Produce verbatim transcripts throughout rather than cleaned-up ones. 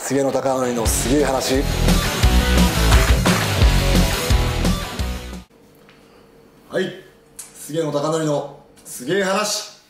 菅野貴則のすげえ話。はい、菅野貴則のすげえ話。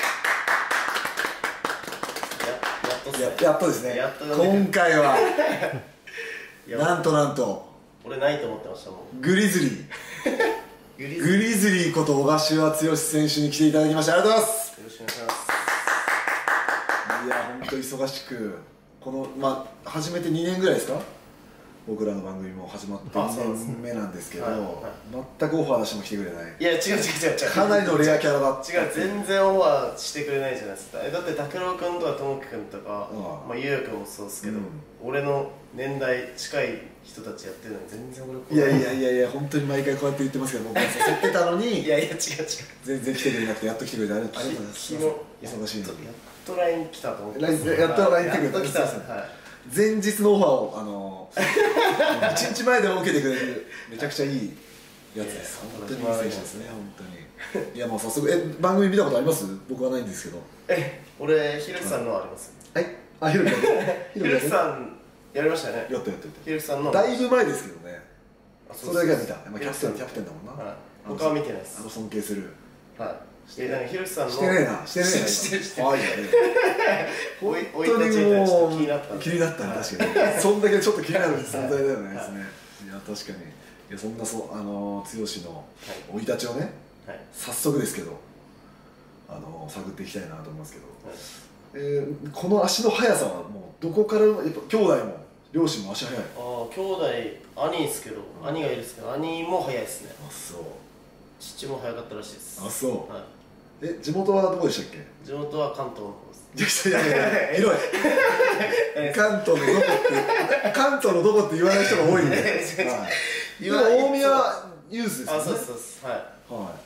や, やっとですね。 やっと今回はなんとなんと俺ないと思ってましたもん。 グリズリーグリズリーこと小柏剛選手に来ていただきまして、ありがとうございます。 よろしくお願いします。 いや本当忙しく、このまあ始めてにねんぐらいですか。僕らの番組も始まってにねんめなんですけど、はいはい、全くオファー出しても来てくれない。 いや違う違う違う違う、 かなりのレアキャラだった。 違う、全然オファーしてくれないじゃないですか。だって拓郎君とか智樹君とか、まあゆうやくんもそうですけど、うん、俺の年代近い人たちやってるのに全然俺来ない。 いやいやいやいや、本当に毎回こうやって言ってますけど、僕も誘ってたのにいやいや違う違う、 全然来てくれなくて、やっと来てくれてありがとうございます。忙しいのにやっと ライン 来たと思って。 やっと ライン 来てくれた。 やっと来たんですよ。はい、 前日のオファーをあのいちにちまえでも受けてくれる、めちゃくちゃいいやつです。本当にいい選手ですね、本当に。いやもう早速、え番組見たことあります？僕はないんですけど。 え、俺ひろきさんのあります。 はい、あ、ひろきさんひろきさんやりましたね。 やったやったやった。 ひろきさんのだいぶ前ですけどね。それだけは見た。キャプテンキャプテンだもんな。 他は見てないです。 あの尊敬する。 はい。え、なんかひろきさんのしてねえな、してねえな。 してるしてる。 はい。 本当にもう気になった。 気になったね、確かに。そんだけちょっと気になる存在だよね。いや確かに。いやそんなそうあの剛の生い立ちをね、早速ですけどあの探っていきたいなと思いますけど、えこの足の速さはもうどこからやっぱ兄弟も両親も足速い。ああ、兄弟兄ですけど、兄がいるんですけど兄も速いですね。 あ、そう。 父も速かったらしいです。 あ、そう。え、地元はどこでしたっけ？ 地元は関東の方です。 いやいやいや、広い。関東のどこって、関東のどこって言わない人が多いんで。今、大宮ユースですよね。 あ、そうです、そうです。はい。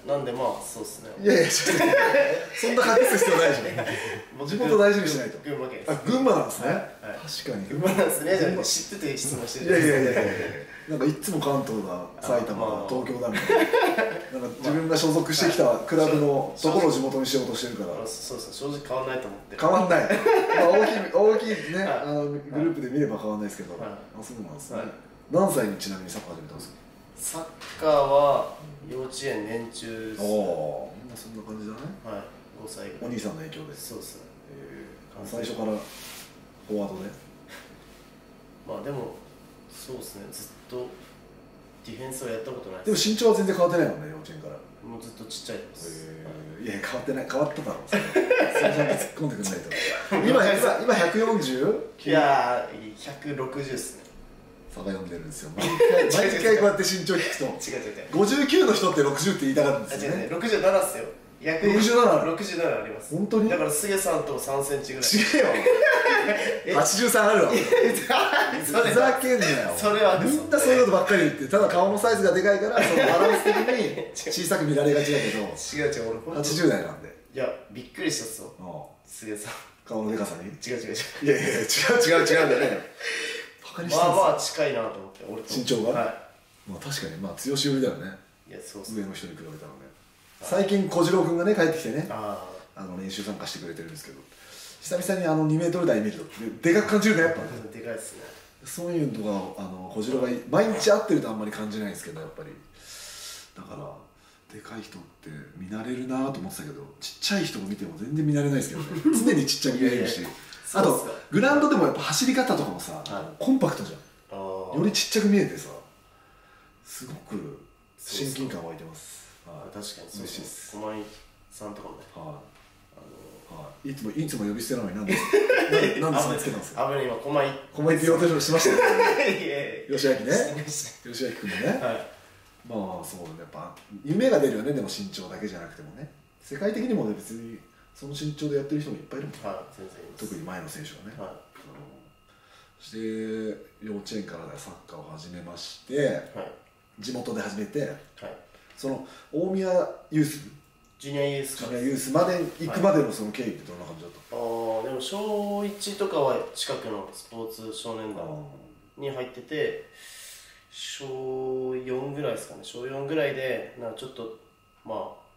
なんで、まあ、そうですね。 いやいや、そんな隠す必要ないでしょ。地元大事にしないと。 群馬県です。 あ、群馬なんですね。確かに。 群馬なんですね。じゃあ、知ってて質問してる。 いやいやいやいや。なんかいつも関東だ、埼玉だ、東京だみたいな。なんか自分が所属してきたクラブのところを地元にしようとしてるから。 そうそう、正直変わんないと思って。 変わんない。大きい大きいね、あのグループで見れば変わんないですけど。あ、そうなんですね。何歳にちなみにサッカー始めたんですか？ サッカーは幼稚園年中です。 おお、みんなそんな感じだね。 はい、ごさいぐらい。 お兄さんの影響で。 そうですね。 最初からフォワードで。 まあでもそうですね、ずっとディフェンスはやったことないでも身長は全然変わってないもんね、幼稚園から。 もうずっとちっちゃいです。 いや変わってない、変わっただろう。それちゃんと突っ込んでくんないと。今今ひゃくよんじゅう？ いやー、ひゃくろくじゅうですね。 差が読んでるんですよ。毎回毎回こうやって身長聞くと、 違う違う違う、 ごじゅうきゅうの人ってろくじゅうって言いたがるんですよね。 ろくじゅうななっすよ。 ろくじゅうなな？ ろくじゅうななあります。 本当に？ だから菅さんとさんセンチぐらい。 違えよ。はちじゅうさんあるわ。ふざけんなよ。 それはみんなそういうことばっかり言って、ただ顔のサイズがでかいからそのバランス的に小さく見られがちだけど。 違う違う、俺はちじゅう代なんで。 いや、びっくりしたっすよ。菅さん。 顔のでかさに？ 違う違う違う。 いやいや違う違う違うんだよね。 まあまあ近いなと思って、俺と身長が。 はい。 まあ確かにまあ強し寄りだよね。 いや、そう上の人に比べたらね。最近小次郎君がね帰ってきてね、あの練習参加してくれてるんですけど、久々にあのにメートル台見るとでかく感じるね、やっぱね。 でかいですね。 そういうのがあの小次郎が毎日会ってるとあんまり感じないんですけど、やっぱりだからでかい人って見慣れるなと思ってたけど、ちっちゃい人を見ても全然見慣れないですけどね。常にちっちゃく見えるし、あとグラウンドでもやっぱ走り方とかもさ、コンパクトじゃん。よりちっちゃく見えてさ、すごく親近感湧いてます。 確かにそう嬉しいです。 駒井さんとかもね、 はいいつもいつも呼び捨てなのになんでなんでそんなつけたんですか？ 危ない、今駒井駒井って言おうとしましたね。 吉明ね、吉明君もね。まあそうね、やっぱ夢が出るよね。でも身長だけじゃなくてもね、世界的にも別にその身長でやってる人もいっぱいいるもん。特に前の選手はね。そして幼稚園からサッカーを始めまして、地元で始めて、その大宮ユース、 ジュニアユースジュニアユースまで行くまでのその経緯ってどんな感じだった？ ああ、でもしょういちとかは近くのスポーツ少年団に入ってて、しょうよんぐらいですかね、しょうよんぐらいでなんかちょっとまあ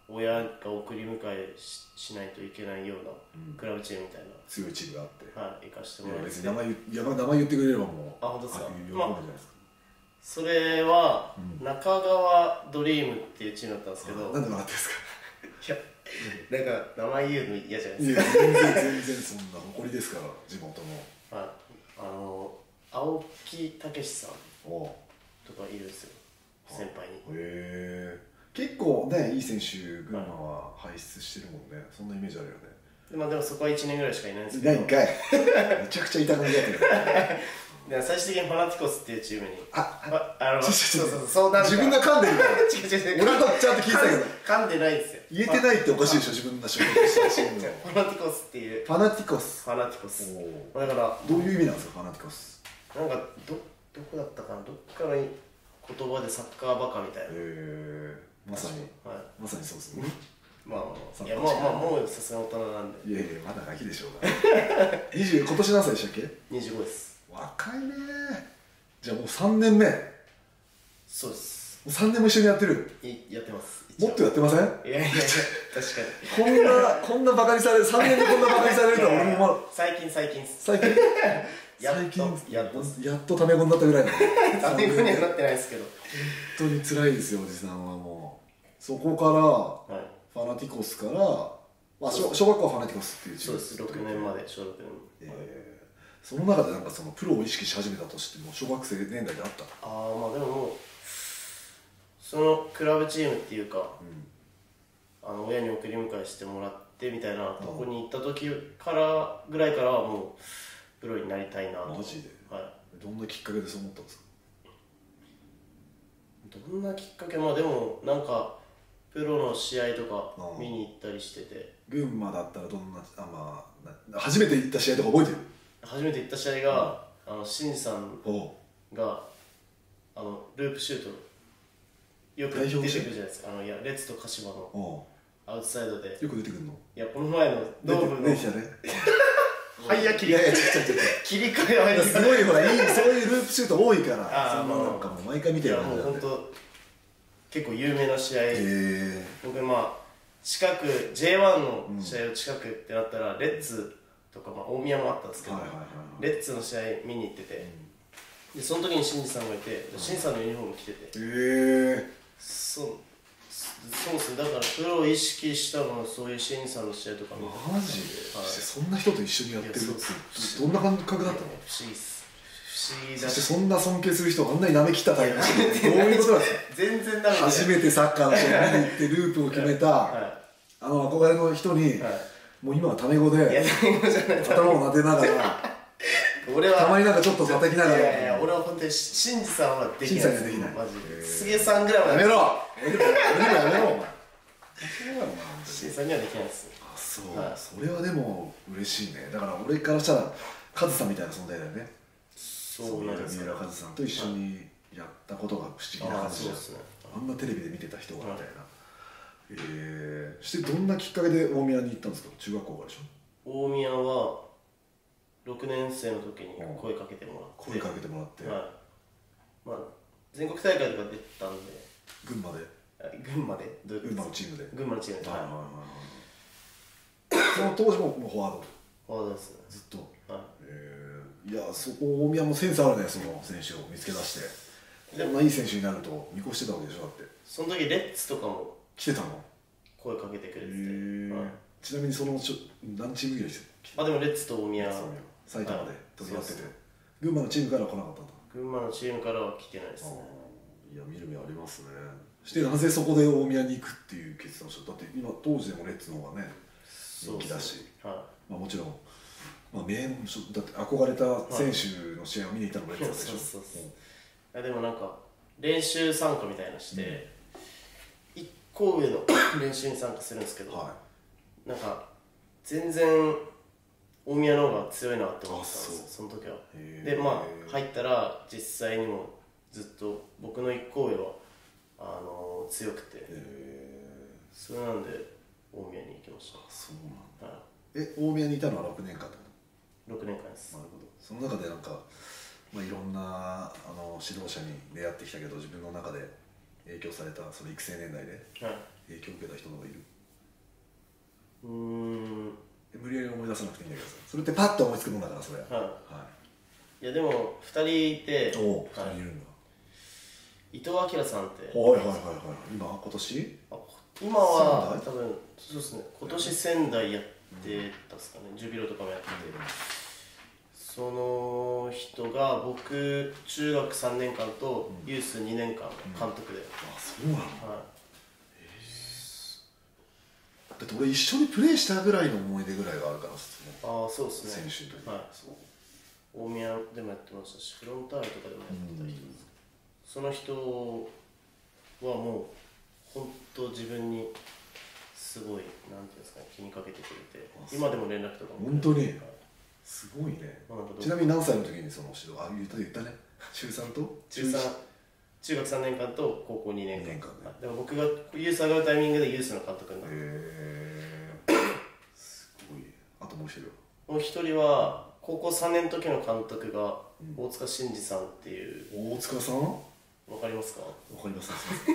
親が送り迎え し, しないといけないようなクラブチームみたいな、うん、 強いチームがあって、 はい、行かしてもらって、別に名前言名前言ってくれればもう、 あ、本当ですか、 喜ぶんじゃないですか。 それは、うん、中川ドリームっていうチームだったんですけど、 なんで笑ってんですか。 いや、なんか名前言うの嫌じゃないですか。いや、全然全然そんな誇りですから、地元の。 はい、あの青木武さんとかいるんですよ、先輩に。へえ。結構ね、いい選手群馬は輩出してるもんね、そんなイメージあるよね。 で、まあ、でもそこはいちねんぐらいしかいないんですけど。 いないんかい。めちゃくちゃ痛くなってる。 で最終的にファナティコスっていうチームに、 あ、 あの、そうそうそう、そうなる自分が噛んでるから。違う違う、俺とちゃんと聞いてたけど、 噛んでないんですよ。 言えてないっておかしいでしょ、自分が所属したチームの。 ファナティコスっていう。 ファナティコス。 ファナティコス。だからどういう意味なんですか、ファナティコス。 なんかどどこだったかな、どっかの言葉でサッカーバカみたいな。へえ、まさに、はい、まさにそうですね。 まあまあ、いや、まあまあ、もうさすが大人なんで。 いやいや、まだガキでしょうが。にじゅう、今年何歳でしたっけ。 にじゅうごです。 若いね。じゃあもうさんねんめ。 そうです。 もうさんねんも一緒にやってる。 いやってます。 もっとやってません。いやいやいや、確かに。こんなこんなバカにされる、さんねんでこんなバカにされるとは俺もまだ。 最近最近っす。 最近。最近やっとやっとタメ語になったぐらいだね。 タメ語にはなってないですけど。 本当に辛いですよ、おじさんはもう。そこから、はい、ファナティコスから、まあ、小, 小学校はファナティコスっていうチーム。 そうです、ろくねんまで、小ろくねん。 えー、その中でなんかそのプロを意識し始めたとしても、小学生年代であった。 ああ、まあでももう、そのクラブチームっていうか、うん、あの親に送り迎えしてもらってみたいなとこに行った時からぐらいからはもう、プロになりたいなと。 マジで、 はい、 どんなきっかけでそう思ったんですか。 どんなきっかけ、まあでもなんかプロの試合とか見に行ったりしてて。 群馬だったらどんな、あ、まあ、初めて行った試合とか覚えてる。 初めて行った試合が、うん、あの新さんがあのループシュートよく出てくるじゃないですか。あのいやレッツと鹿島のアウトサイドでよく出てくるの。 いやこの前のドームのねきたね。 はいや切り替え切り替えはすごいほらいいそういうループシュート多いから。そんななんかもう毎回見てる。 いやもう本当結構有名な試合。僕まあ近く ジェイワン の試合を近くってなったら、うん、レッツとか、まあ、大宮もあったんですけど、レッツの試合見に行ってて、うん、でその時に新次さんがいて、うん、新さんのユニフォーム着てて、へえ。そうそうですね。だからプロを意識したのはそういう新次さんの試合とか見て。 マジで、はい、そんな人と一緒にやってるってどんな感覚だったの。 不思議っす。不思議だし、そしてそんな尊敬する人があんなに舐めきったタイプどういうことなんですか。 全然ダメ。 初めてサッカーの試合見に行ってループを決めた、はい、あの憧れの人に、はい、もう今はタメ語で頭を撫でながら俺はたまになんかちょっと叩きながら。 いやいや俺は本当に新次さんはできない。新次さんはできない。 マジで杉さんぐらいはやめろ。俺にもやめろお前。 新次さんにはできないです。 あ、そう、はい、それはでも嬉しいね。だから俺からしたらカズさんみたいな存在だよね。そうなんですか。三浦カズさんと一緒にやったことが不思議な感じじゃん。あんなテレビで見てた人がみたいな。ええ。してどんなきっかけで大宮に行ったんですか。中学校からでしょ。大宮はろくねん生の時に声かけてもらって。 声かけてもらって。はい。 まあ全国大会とか出たんで。 群馬で。 群馬で。 群馬のチームで。 群馬のチームで。はいはいはいはい。その当時ももうフォワード。 フォワードですね。 ずっと。はい。ええ。いや、そこ大宮もセンスあるね、その選手を見つけ出して。こんないい選手になると見越してたわけでしょ。だってその時レッツとかも来てたの。 声かけてくれてて、 はい、ちなみにそのちょ何チームぐらいしてあでもレッツと大宮埼玉で取り合ってて、群馬のチームからは来なかったんだ。 群馬のチームからは来てないですね。 いや見る目ありますね。してなぜそこで大宮に行くっていう決断をした。だって今当時でもレッツの方がね人気だし、はい、まあもちろんまあ、名門だって憧れた選手の試合を見に行ったのもレッツでしょ。そうそうそう。 でもなんか練習参加みたいなして、うん、いっこ上の練習に参加するんですけど、はい、なんか全然大宮の方が強いなって思ってたんですよ、その時は。でまあ入ったら実際にもずっと僕のいっこ上はあのー、強くて、それなんで大宮に行きました。 そうなんだ。はい、え大宮にいたのはろくねんかんってこと。 ろくねんかんです。 なるほど。その中でなんか、まあ、いろんなあの指導者に出会ってきたけど自分の中で影響されたその育成年代で影響を受けた人の方がいる？ うーん無理やり思い出さなくていいんだけどさ、それってパッと思いつくもんだからそれ。はい、 はい、いやでもふたりいて、 おお、ふたりいるんだ。 伊藤明さんって、 はいはいはいはい、今今年あ今は多分そうですね、今年仙台やってたっすかね、ジュビロとかもやってて、その人が僕中学さんねんかんとユースにねんかん監督で、 あ、そうなの。 はい、 だって俺一緒にプレーしたぐらいの思い出ぐらいがあるから、 ああそうですね、 選手の時、 はい、大宮でもやってましたし、フロンターレとかでもやってた人です。その人はもう本当自分にすごいなんていうんですかね、気にかけてくれて、今でも連絡とかも。 本当に、はい、すごいね。ちなみに何歳の時にその指導、あ、言った言ったね、中さんと中さん、中学さんねんかんと高校にねんかん。にねんかんね。でも僕がユース上がるタイミングでユースの監督になって。へえ、 すごい。あともう一人は？ もう一人は高校さんねんの時の監督が大塚慎二さんっていう、 うん、大塚さんわかりますか？わかります。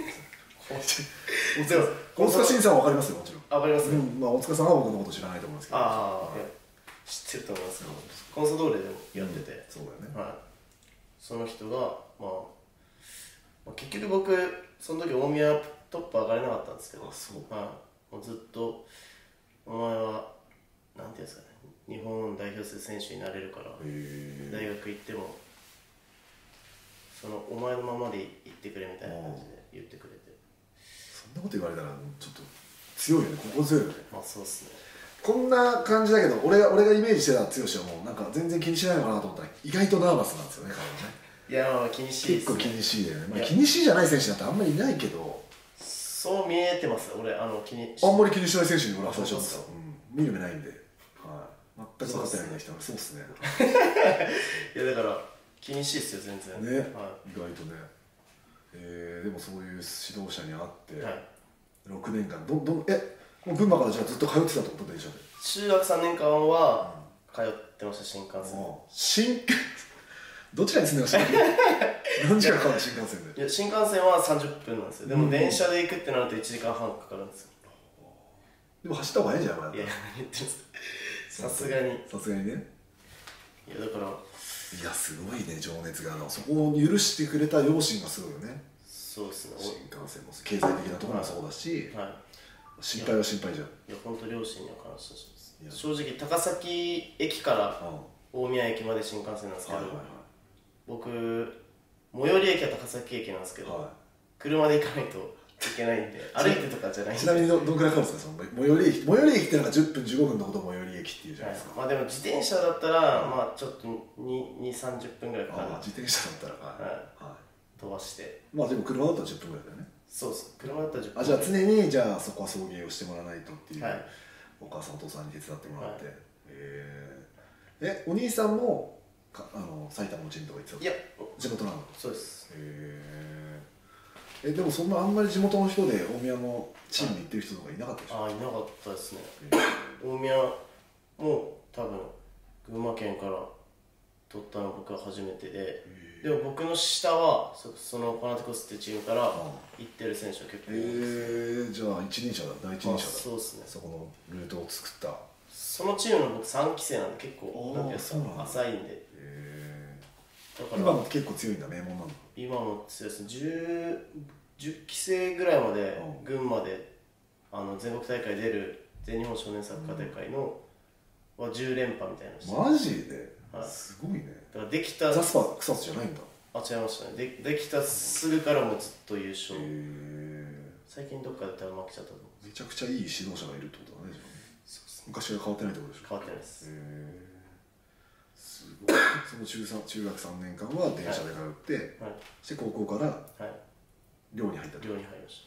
大塚慎二さんはわかりますよ、もちろん。 あ、わかります。 うん、まあ大塚さんは僕のこと知らないと思うんですけど。 ああ、知ってると思いますけど、コンサドーレでもやってて、 そうだよね。はい。 その人がまあ結局僕その時大宮トップ上がれなかったんですけど、 あ、そう。 はい。もうずっとお前はなんていうんですかね、日本代表する選手になれるから大学行ってもそのお前のままで行ってくれみたいな感じで言ってくれて、 そんなこと言われたらちょっと強いよね、心強いよね。 まあそうっすね。 こんな感じだけど、俺が俺がイメージしてた剛はもうなんか全然気にしないのかなと思ったら意外とナーバスなんですよね、彼はね。 いや、まあ気にしいですね。 結構気にしいだよね。まあ、気にしいじゃない選手だってあんまりいないけど、 そう見えてます。俺あの気にあんまり気にしない選手に俺は最初ですよ、うん、見る目ないんで、はい、全く分かってない人はそうっすね。 いやだから気にしいっすよ全然ね、 はい、 意外とね。えー、でもそういう指導者に会って、 はい、 ろくねんかんどどえもう群馬からじゃあずっと通ってたってことで電車で？ 中学さんねんかんは通ってました、新幹線。 新どちらに住んでましたっけ？何時間かかる新幹線で？ いや新幹線はさんじゅっぷんなんですよ。でも電車で行くってなるといちじかんはんかかるんですよ。 でも走った方がいいんじゃない？ いや、何言ってるんですか。さすがにさすがにね。 いやだからいやすごいね、情熱が。そこを許してくれた両親がすごいよね。 そうですね。 新幹線も経済的なところもそうだし、はい、心配は心配じゃん。いや本当両親には感謝します。正直高崎駅から大宮駅まで新幹線なんですけど、僕最寄り駅は高崎駅なんですけど、はい、車で行かないといけないんで歩いてとかじゃないんで。 ちなみに ど, どんくらいかかるんですか、その最寄り駅？最寄り駅ってなんかじゅっぷんじゅうごふんのことを最寄り駅っていうじゃないですか。 はい、まあでも自転車だったら、まあちょっとにじゅう、さんじゅっぷんぐらいかかる。 自転車だったら、はい、 はい、飛ばして。 まあでも車だったらじゅっぷんぐらいだよね。 そうです、車だったらじゅっぷん。 あ、じゃあ常にじゃあそこは送迎をしてもらわないとっていう、はい、お母さんお父さんに手伝ってもらって、はい、えー、えお兄さんもかあの埼玉のチームとか行ってた？いや地元なの？ そうです。 へえ。でもそんなあんまり地元の人で大宮のチームに行ってる人とかいなかったでしょ？ ああ、いなかったですね。大宮も多分群馬県から取ったの僕は初めてで、でも僕の下は そ, そのパナティコスっていうチームから行ってる選手は結構いるんですよ。 へえ。じゃあ一人者だ、第一人者だ。 そうですね。 そこのルートを作った。 そのチームの僕さんきせいなんで結構なんていうんですか、浅いんで。 だから今も結構強いんだ、名門なの？ 今も強いですね。 10, 10期生ぐらいまで群馬であの全国大会出る全日本少年サッカー大会のはじゅうれんぱみたいなのして。 マジで？ はい、 すごいね。 だからできたザスパ草津じゃないんだ。 あ、違いましたね。 で, できたすぐからもうずっと優勝。最近どっかで多分負けちゃったと思う。 めちゃくちゃいい指導者がいるってことだね。そうですね。昔は変わってないってことでしょ？ 変わってないです。 すごい。その 中, 中学さんねんかんは電車で通って、はい、そして高校から寮に入った。 寮に入りました。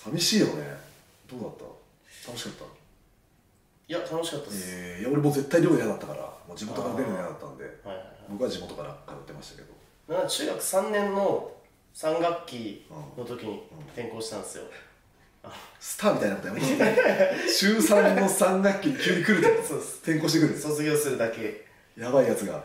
寂しいよね。どうだった？楽しかった？ いや楽しかったです。 えー、いや俺も絶対寮嫌だったから、もう地元から出るの嫌だったんで、はいはいはい、僕は地元から通ってましたけど。 なんか中学さんねんのさんがっきの時に転校したんですよ。 うんうん、スターみたいなことやめて中さんのさんがっきに急に来るって転校してくる。 卒業するだけ。 やばいやつが。 はい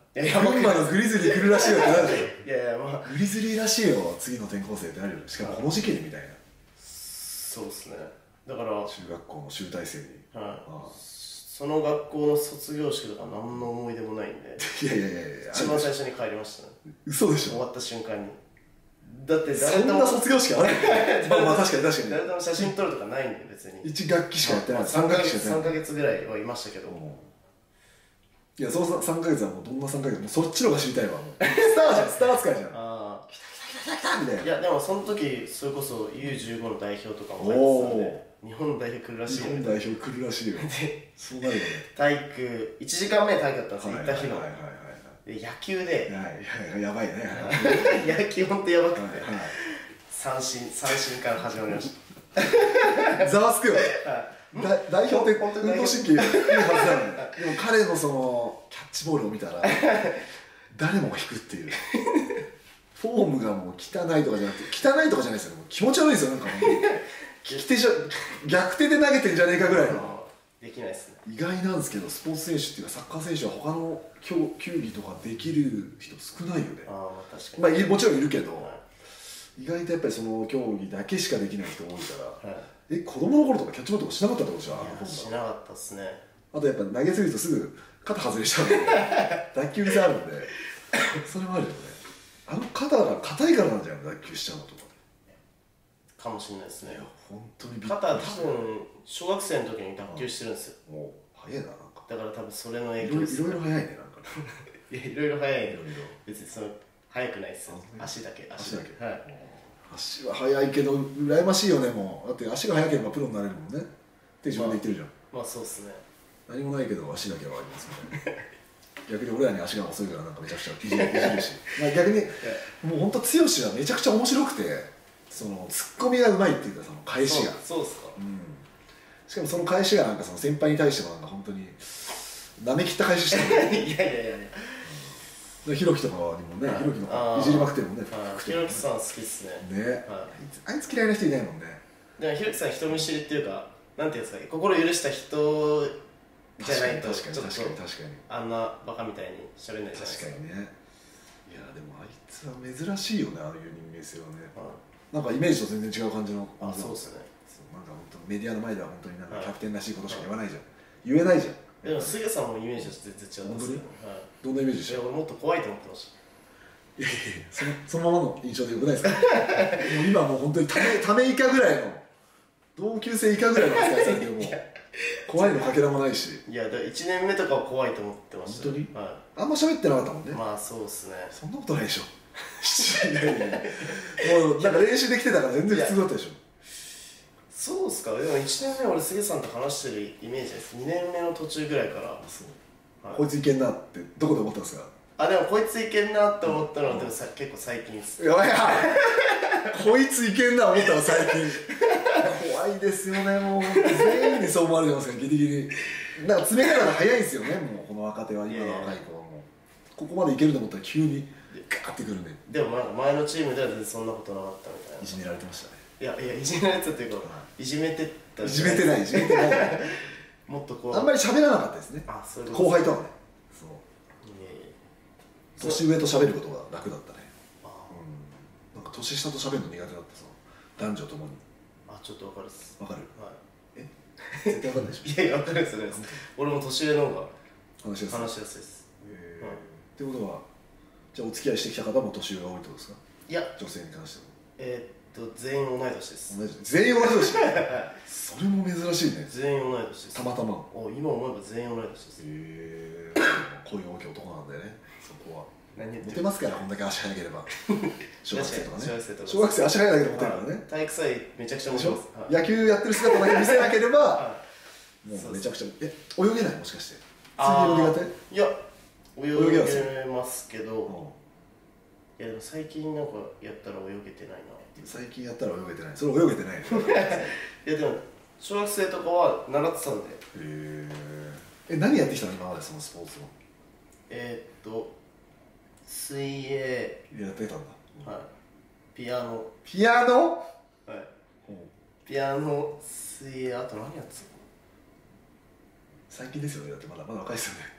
いやや群馬のグリズリー来るらしいよってなるでしょ。 いやいやまあグリズリーらしいよ次の転校生ってなるよ。しかもこの時期にみたいな。 そうですね。だから中学校の集大成に。 はい、 ああその学校の卒業式とか何の思い出もないんでいやいやいやいや一番最初に帰りましたね。 嘘でしょ。 終わった瞬間に。だってそ誰ともんな卒業式あるまあまあ確かに確かに誰とも写真撮るとかないんで別にいち学期しかやってない。 さんかげつしかやってないさんかげつぐらいはいましたけど、 いやそのさんかげつはもうどんなさんかげつもうそっちの方が知りたいわ。もうスターじゃん、スター扱いじゃん。 あ来た来た来たみたいな。 あいやでもその時それこそ ユーじゅうご の代表とかも入ってたんで日本の代表来るらしいよ日本代表来るらしいよ。そうなるよね。 体育いちじかんめ体育だったんですよ、行った日の、 はいはいはいで野球ではいはいはいやばいね。 野球ほんとやばくて、 はいはい三振三振から始まりましたざわつくよね。 はいだ代表って運動本当に代表神経いいはずなのに、でも彼のそのキャッチボールを見たら誰もが引くっていうフォームがもう汚いとかじゃなくて汚いとかじゃないですよ、もう気持ち悪いですよ。なんか本当に利き手じゃ逆手で投げてんじゃねえかぐらいの。 できないですね。 意外なんですけどスポーツ選手っていうかサッカー選手は他の競球技とかできる人少ないよね。 ああ確かに、 まあいもちろんいるけど、 は意外とやっぱりその競技だけしかできない人多いから、 いはい、 え子供の頃とかキャッチボールとかしなかったってことじゃん。あのいや頃しなかったっすね。 あとやっぱ投げすぎるとすぐ肩外れしちゃうんで脱臼率あるんでそれもあるよね。あの肩が硬いからなんじゃないの、脱臼しちゃうのとか。 かもしれないですね。 いや本当にびっくり肩多分小学生の時に脱臼してるんですよ。 もう早いな、なんかだから多分それの影いろいろ響です、 いろいろ早いね、なんかいやいろいろ早い。 いろいろ別にその早くないですよあ。 足だけ足だけはい。 足は速いけど羨ましいよね。もうだって足が速ければプロになれるもんねって自分で言ってるじゃん。 まあそうっすね。 何もないけど足だけはありますみたいな逆に俺らに足が遅いからなんかめちゃくちゃいじるいじるしまあ逆にもう本当剛はめちゃくちゃ面白くて、そのツッコミがうまいっていうかその返しが、 そうそうっすか。 うんしかもその返しがなんかその先輩に対してもなんか本当になめきった返ししてるいやいやいやいや。 ひろきとかにもね、 はいひろきのあーいじりまくってるもんね。 はい服ひろきさん好きっすね。 ね、 はあいつ嫌いな人いないもんね。 い。でもひろきさん人見知りっていうかなんていうんですかね、心許した人じゃないと確かにちょっと確かに確かにあんなバカみたいに喋れないじゃないですか。 確かにね。いやでもあいつは珍しいよね、ああいう人間性はね。 はなんかイメージと全然違う感じの。 い、あそうっすね。 そうなんか本当メディアの前では本当になんかはいキャプテンらしいことしか言わないじゃん、言えないじゃん。 でも杉谷さんもイメージは全然違うんですよ。はい。 どんなイメージでしいやた？ 俺もっと怖いと思ってましいやいやいやそのそのままの印象でよくないですか？もう今もう本当にためため以下ぐらいの同級生以下ぐらいの扱いされてもう怖いのかけらもないし、 た。いやだからいちねんめとかは怖いと思ってました。 本当にはあんま喋ってなかったもんね。 い。まあそうっすね。 そんなことないでしょ。いやいやいやもうなんか練習できてたから全然普通だったでしょ。 そうっすか。でもいちねんめ俺杉谷さんと話してるイメージです。にねんめの途中ぐらいから。 そうはいこいついけんなってどこで思ったんですか？ あでもこいついけんなって思ったのはでもさ結構最近っす。 やばいやこいついけんな思ったら最近怖いですよね。もう全員にそう思われてますからギリギリなんか詰め方が早いんですよね。もうこの若手は今の若い子はもうここまでいけると思ったら急にガーってくるんででもなんか前のチームでは全然そんなことなかったみたいな。 いじめられてましたね。 いやいやいじめられてたっていうかいじめてたいじめてないいじめてないもっとこうあんまり喋らなかったですね。 あそういうこと後輩とはね。そういやいや年上と喋ることが楽だったね。 あうんなんか年下と喋るの苦手だったその男女ともに。 あちょっとわかるっす。 わかる？ はえ絶対わかんないでしょ。 いいやいやわかるっすね。俺も年上の方が話しやすい。 話しやすいっす。 へーはいってことはじゃあお付き合いしてきた方も年上が多いってことですか？ いや女性に関してもえーっと全員同い年です。 同じ全員同い年それも珍しいね。 全員同い年です。 たまたまお今思えば全員同い年です。 へえ恋多き男なんだよねそこは。 何言ってるモテますからこんだけ足速ければ小学生とかね小学生とか小学生足速いだけでモテるからね。 体育祭めちゃくちゃ面でしょ白いです。はい野球やってる姿だけ見せなければはもそううめちゃくちゃえ泳げないもしかしてあー水泳苦手？ いや泳泳げますげますけど、 うんいやでも最近なんかやったら泳げてないなっていう。 最近やったら泳げてないそれ泳げてないへいやでも小学生とかは習ってたんでええ何やってきたの今までそのスポーツをえー、っと水泳、 やってたんだ。 はい、ピアノ、 ピアノ？ はい、ピアノ、水泳、あと何やってたの？ 最近ですよね。だってまだまだ若いですよね。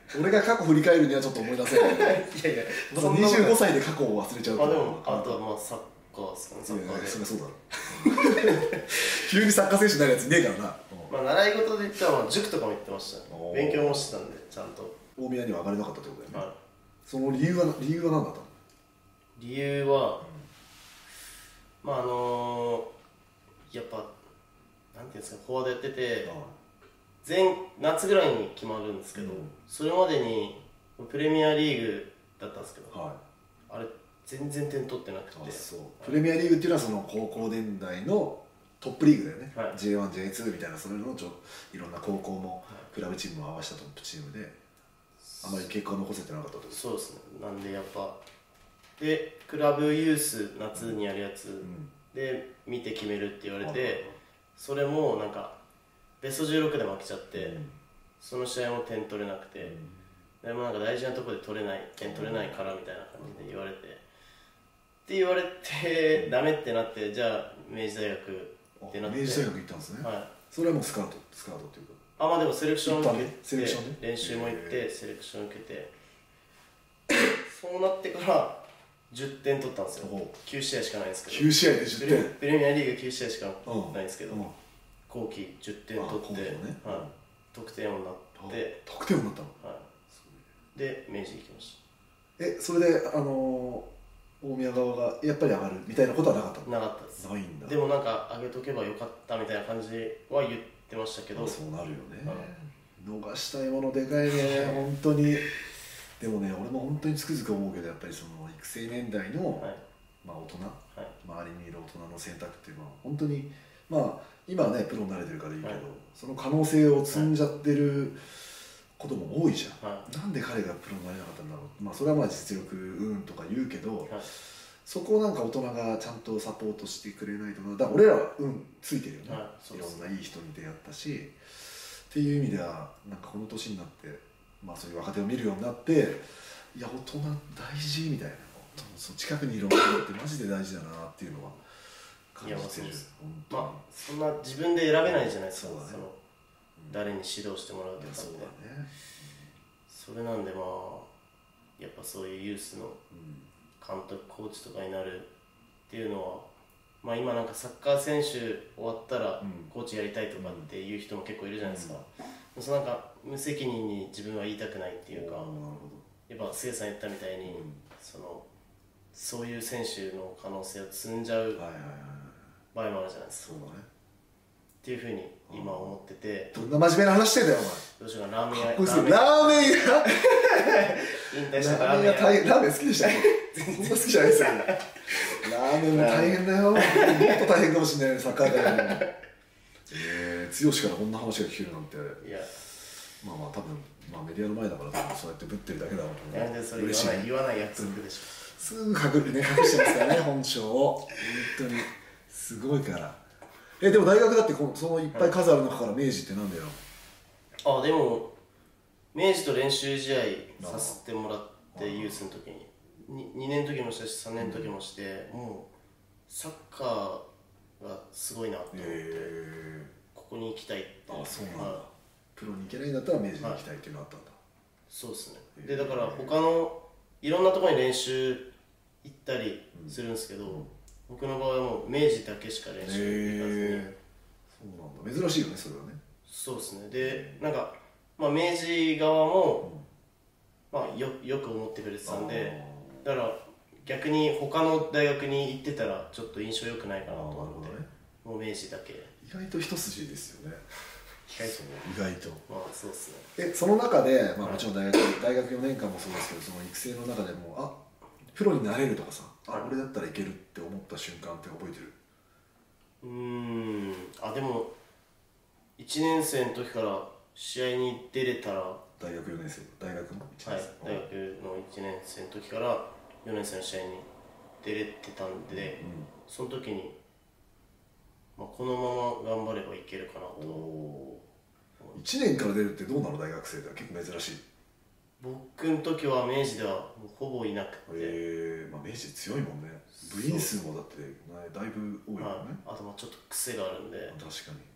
俺が過去振り返るにはちょっと思い出せないいやいやまだにじゅうごさいで過去を忘れちゃうと。 あでもあとはまあサッカーですかね。サッカーでそりゃそうだろ急にサッカー選手になるやついねえからな。 まあ習い事で言ったら塾とかも行ってました。勉強もしてたんでちゃんと。 大宮には上がれなかったってことだよね。 はい。 その理由は理由は何だったの？ 理由は、うん、まああのー、やっぱなんていうんですか、フォワードやってて前夏ぐらいに決まるんですけど、うん、それまでにプレミアリーグだったんですけど、はい、あれ全然点取ってなくて。 あ、そう。プレミアリーグっていうのはその高校年代のトップリーグだよね、はい、ジェイワン、ジェイツー みたいな、それのちょいろんな高校もクラブチームも合わせたトップチームで、あまり結果を残せてなかったと。 そうですね。なんでやっぱでクラブユース夏にやるやつで見て決めるって言われて、うん、それもなんかベストじゅうろくで負けちゃって、うん、その試合も点取れなくて、うん、でもなんか大事なところで取れない点取れないからみたいな感じで言われて、って言われてダメってなって、じゃあ明治大学ってなって。 明治大学行ったんですね。はい。それはもうスカウトスカウトっていうか、 あ、まあでもセレクション受けて、練習も行ってセレクション受けて、そうなってからじゅってん取ったんですよ。きゅうしあいしかないんですけど。 きゅうしあいでじゅってん。 プレミアリーグきゅうしあいしかないんですけど、後期じゅってん取って、得点王になって。 得点王になったの？ はい。で明治行きました。 え、それであの大宮側がやっぱり上がるみたいなことはなかったの？ なかったです。 ないんだ。 でもなんか上げとけばよかったみたいな感じは言ってましたけど。 そうなるよね。逃したいものでかいね、本当に。でもね、俺も本当につくづく思うけど、やっぱりその育成年代の、はい、まあ大人、はい、周りにいる大人の選択っていうのは本当に、まあ今はねプロになれてるからいいけど、はい、その可能性を積んじゃってることも多いじゃん、はい、なんで彼がプロになれなかったんだろう。まあそれはまあ実力うんとか言うけど、はい、そこをなんか大人がちゃんとサポートしてくれないとな。だから俺らはうんついてるよね、はい、いろんないい人に出会ったしっていう意味では、なんかこの年になってまあそういう若手を見るようになって、いや大人大事みたいな、その近くにいる人ってマジで大事だなっていうのは感じてる。 まあそんな自分で選べないじゃないですか、その誰に指導してもらうとかって。そうだね。それなんでまあやっぱそういうユースの監督コーチとかになるっていうのは、まあ今なんかサッカー選手終わったらコーチやりたいとかっていう人も結構いるじゃないですか。そのなんか無責任に自分は言いたくないっていうか、やっぱ菅さん言ったみたいに、うん、そのそういう選手の可能性を積んじゃう場合もあるじゃないですか。そうだね。っていうふうに今思ってて。 どんな真面目な話してんだよお前。 どうしようか、ラーメン屋。 ラーメン屋引退したラーメン屋大変。ラーメン好きでした全然好きじゃないですよ。ラーメンも大変だよ。もっと大変かもしれない、サッカー界でも。えー、剛からこんな話が聞けるなんて。いやまあまあ多分、まあ、メディアの前だから多分そうやってぶってるだけだろうと思う。 なんでそれ言わない、言わない約束でしょ。 すぐ隠れね、隠してますからね本性を。本当にすごいから。えでも大学だってこのそのいっぱい数ある中から明治ってなんだよ。 あでも明治と練習試合させてもらってユースの時に 2, にねんの時もしたしさんねんの時もして、うん、もうサッカーがすごいなと思って、えー、ここに行きたいって。 あそうなんだ、はい、プロに行けないんだったら明治に行きたいっていうのがあったんだ、はい、 そうですね。でだから他のいろんなところに練習行ったりするんですけど、うん、僕の場合はもう明治だけしか練習行かずに、 えー、そうなんだ、珍しいよねそれはね。 そうですね。でなんか、まあ、明治側も、うんまあ、よ, よく思ってくれてたんで、だから逆に他の大学に行ってたらちょっと印象良くないかなと思って、ね、もう明治だけ。 意外と一筋ですよね。 意外と意外とまあそうですね。 えその中で、まあ、もちろん大学、はい、大学よねんかんもそうですけど、その育成の中でもあプロになれるとかさ、あ俺だったらいけるって思った瞬間って覚えてる？ うーんあでもいちねん生の時から試合に出れたら。 大学よねん生、大学のいちねん生、はい、大学のいちねん生の時からよねん生の試合に出れてたんで、うん、その時に、まあ、このまま頑張ればいけるかなと。 いちねんから出るってどうなの？大学生では結構珍しい。 僕の時は明治ではもうほぼいなくて、 えーまあ、明治強いもんね。部員数もだってだいぶ多いもんね、 はい、あとまあちょっと癖があるんで。 確かに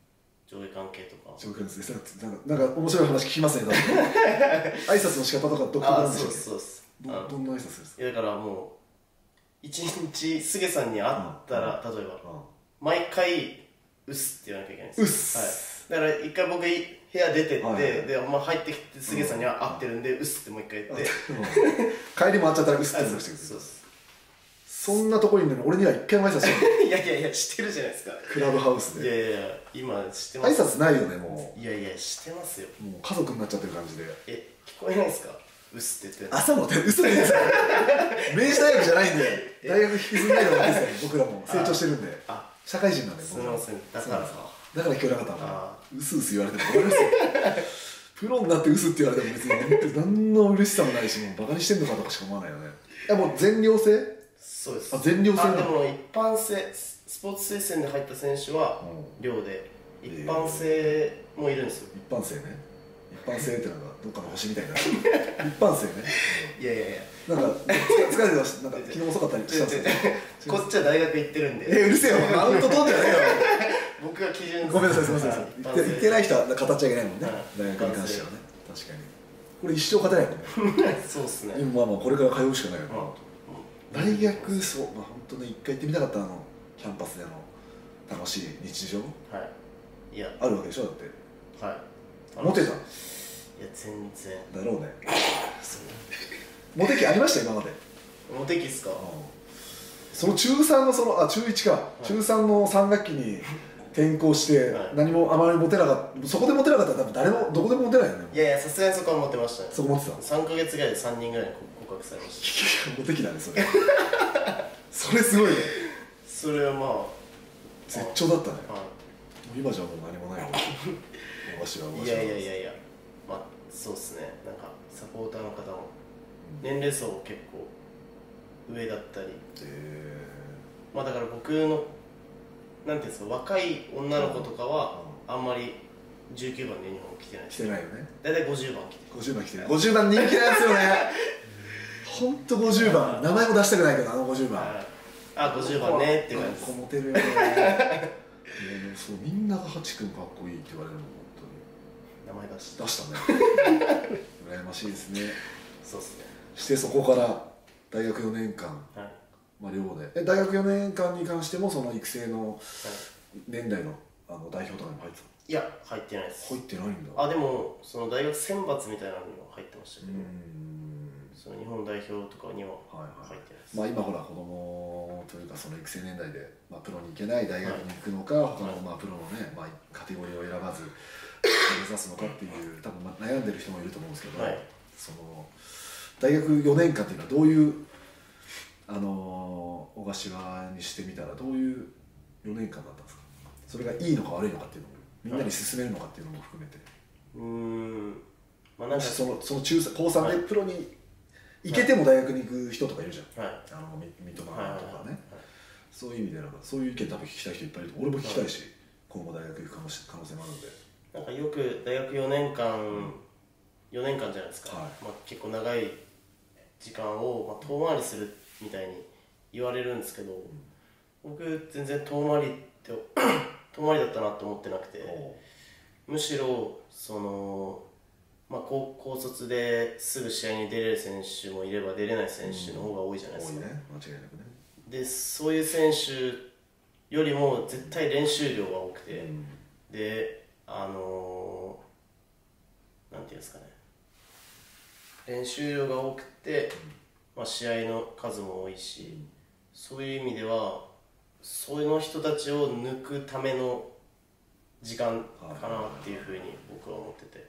上下関係とか。 上下関係ですね。なんかなんか面白い話聞きますね。挨拶の仕方とか独特なんでしょうけど。 そうですどどんな挨拶ですか。 いやだからもう一日すげさんに会ったら、例えば毎回「うっす」って言わなきゃいけないんですよ。はい、だから一回僕部屋出てって、はいはい、で、まあ、入ってきてすげさんには会ってるんで「うっす」ってもう一回言って帰りも会っちゃったら「うっす」って言わなくてください。そうです。そんなところにね、俺には一回も挨拶してない。 いやいやいや、してるじゃないですか。 クラブハウスで。 いやいや、今してます。 挨拶ないよね、もう。いやいや、してますよ。 もう家族になっちゃってる感じで。 え、聞こえないですか？うっすって言ってる。 朝の手、うっすって言ってた。明治大学じゃないんで、大学引きずんないのがいいですね、僕らも成長してるんで。社会人なんで、 すみません。だからさ。 だから聞こえなかったんだ。うすうす言われても困りますよ。プロになってうすって言われても別に何の嬉しさもないし、もうバカにしてんのかとかしか思わないよね。いや、もう全寮制？ そうです。 あ、全寮制あ、でも一般制、スポーツ推薦で入った選手は寮で、一般制もいるんですよ。 一般制ね。一般制ってなんかどっかの星みたいな。一般制ね。 いやいやいや。 なんか疲れてました。なんか昨日遅かったりしたんですよ。こっちは大学行ってるんで。 え、うるせえよ。マウント取んじゃねえよ。 僕が基準。 ごめんなさい、すみません。行ってない人は語っちゃいけないもんね。大学に関してはね。確かに。これ一生勝てないもんね。 そうですね。 今まあまあこれから通うしかないよな。大学、そう、まあ本当ね、一回行ってみたかったあのキャンパスでの楽しい日常。 はい。いや。 あるわけでしょ、だって。 はい。 モテた。いや、 全然。 だろうね。モテ期ありました、今まで。 モテ期っすか。 その中さんのその、あ、中いちか。中さんのさん学期に転校して、何もあまりモテなかった。そこでモテなかったら多分誰も、どこでもモテないよね。 いやいや、さすがにそこはモテましたね。 そこモテた。 さんかげつぐらいでさんにんぐらいに告白されました。モテ期だね、それ。それすごいね。 それはまあ絶頂だったね。今じゃもう何もないよ。 いやいやいやいや、まあそうっすね。なんかサポーターの方も年齢層結構上だったり、まあだから僕のなんていうんですか、若い女の子とかはあんまりじゅうきゅうばんのユニフォーム着てないです。 着てないよね。 だいたいごじゅうばん着てる。 ごじゅうばん着てる。ごじゅうばん人気なんですよね。ほんとごじゅうばん、名前も出したくないけど、あのごじゅうばん。 あ、ごじゅうばんねって感じです。 こモテるよね。そう、みんながハチ君かっこいいって言われるの、本当に名前出し出したね。羨ましいですね。 そうっすね。 してそこから大学よねんかん、はい、まあ寮でえ大学よねんかんに関してもその育成の年代のあの代表とかにも入ってたの？ いや、入ってないです。 入ってないんだ。 あ、でもその大学選抜みたいなのには入ってましたけど、その日本代表とかには入ってないです。 はいはい、まあ今ほら子供というかその育成年代で、まあ、プロに行けない大学に行くのか、はい、他のまあプロのね、まあ、カテゴリーを選ばず目指すのかっていう多分まあ悩んでる人もいると思うんですけど、はい、その大学よねんかんっていうのはどういうあの小柏にしてみたらどういうよねんかんだったんですか？それがいいのか悪いのかっていうのをみんなに勧めるのかっていうのも含めて、 うーん、まあ、 なんかそのその中高さんでプロに行けても大学に行く人とかいるじゃん、はい、あの三笘とかね、はいはいはい、そういう意味でなんかそういう意見多分聞きたい人いっぱいいると俺も聞きたいし、はい、今後大学行く可能性もあるので、 なんかよく大学よねんかん、うん、よねんかんじゃないですか、はい、まあ、結構長い時間を、まあ、遠回りするみたいに言われるんですけど、うん、僕全然遠回りって遠回りだったなと思ってなくて、むしろその、まあ、高, 高卒ですぐ試合に出れる選手もいれば出れない選手の方が多いじゃないですか、うん、多いね、間違いなくね。でそういう選手よりも絶対練習量が多くて、うん、であのー、なんていうんですかね、練習量が多くて、まあ、試合の数も多いし、そういう意味ではその人たちを抜くための時間かなっていうふうに僕は思ってて、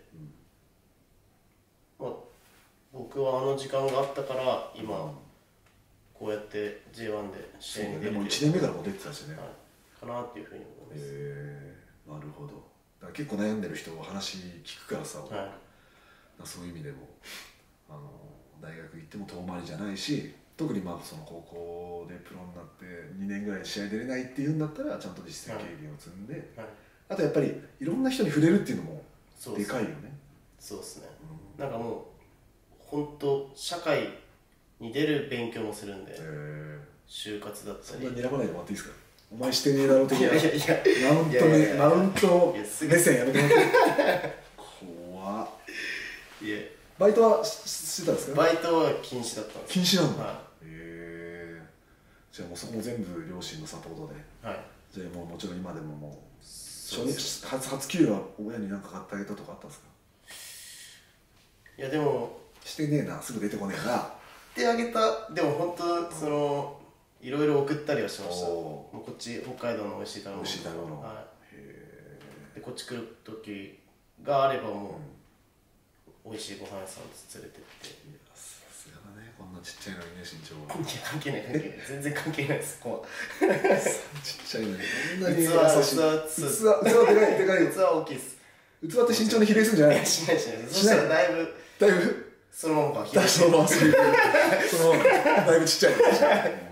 まあ、僕はあの時間があったから今こうやって ジェイワン で試合に出れてる、 でもいちねんめからも出てたしね、 はい、かなっていうふうに思います。 へえ、なるほど。だから結構悩んでる人を話聞くからさ、はい、そういう意味でもあの大学行っても遠回りじゃないし、特にまあその高校でプロになってにねんぐらい試合出れないっていうんだったらちゃんと実践経験を積んで、はいはい、あとやっぱりいろんな人に触れるっていうのもでかいよね。 そうですね、うん、なんかもう本当社会に出る勉強もするんで、就活だったり。 そんなに選ばないでもらっていいですか？ お前してねえだろ的な。 いやいやいやマウントね、マウント目線やめてもらって。怖っ。 いえ、 バイトはししてたんですか？ バイトは禁止だったんです。 禁止なんだ。 はい、 へえ。じゃあもうそこも全部両親のサポートで。 はい。 じゃあもうもちろん今でももう初日初初給料は親に何か買ってあげたとかあったんですか？ いやでもしてねえな、すぐ出てこねえな。 ってあげた。でも本当そのいろいろ送ったりはしました。 おもうこっち北海道の美味しい食べ物。 美味しい食べ物。 はい。 へでこっち来る時があればもう、うん、美味しいご飯屋さん連れてって。 いやさすがだね、こんなちっちゃいのにね、身長は。 いや関係ない関係ない全然関係ないです。ここちっちゃいのにこんなに優しい。 器器器器でかいでかい。 器大きいです。 器って身長に比例するんじゃない？ いやしないしない。そしたらだいぶだいぶそのままそのままそのままだいぶちっちゃい。